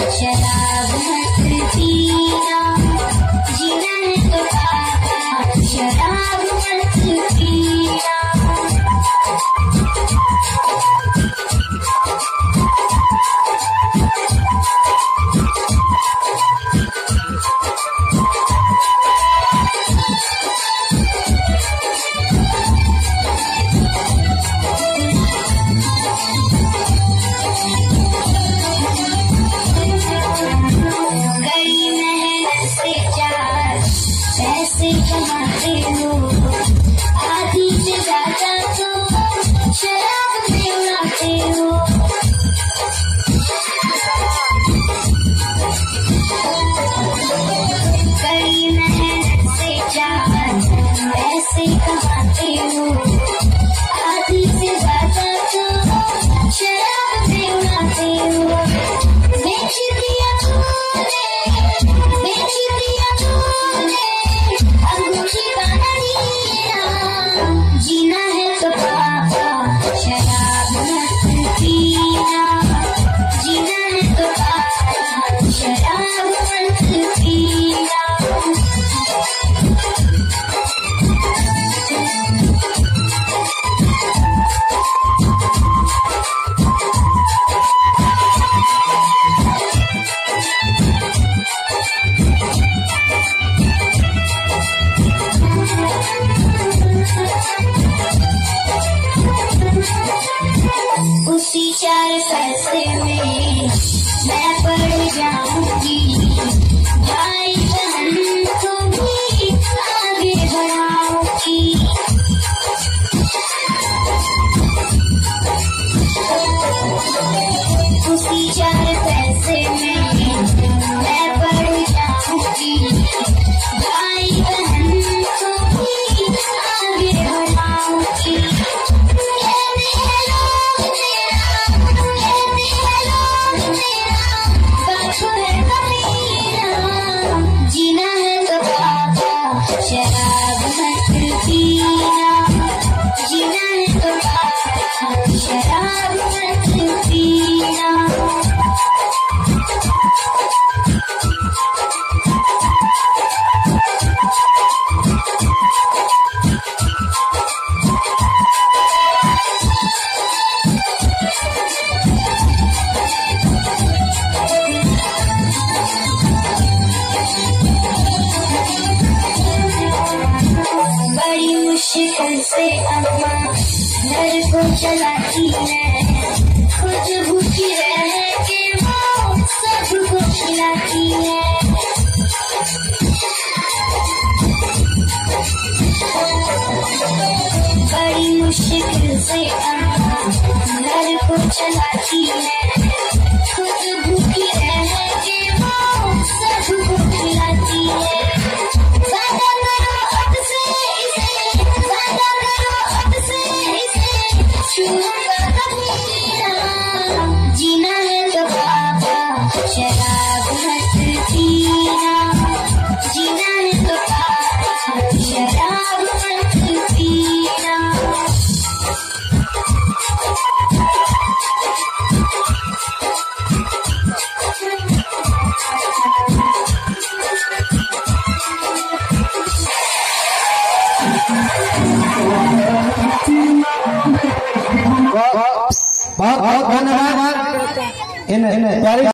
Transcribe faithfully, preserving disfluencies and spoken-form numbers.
शराब मत पीना, जीना है तो पापा, शराब मत पीना। पैसे कमाते हो आधी से ज्यादा तो शराब में उड़ाते हो। कई मेहनत से चार पैसे कमाते हो आधी से ज्यादा तो शराब में उड़ाते हो। बेच दिया तूने, बेच दिया तूने जीना है तो पापा, शराब मत पीना, जीना है तो पापा, शराब मत पीना। उसी चार पैसे में मैं पड़ जाऊंगी, भाई बहन को भी आगे बढ़ाऊंगी। उसी चार पैसे में मैं पड़ जाऊंगी, भाई बहन को भी आगे बढ़ाऊंगी। जीना है तो पापा, शराब मत पीना, जीना है तो पापा, शराब मत पीना। मुश्किल से अम्मा घर को चलाती है, खुद भूखी रह के वो सबको खिलाती है। बड़ी मुश्किल से अम्मा घर को चलाती है, खुद भूखी रह के वो सबको खिलाती है। जीना है तो पापा, शराब मत पीना, जीना है तो पापा, शराब मत पीना। बहुत बहुत धन्यवाद।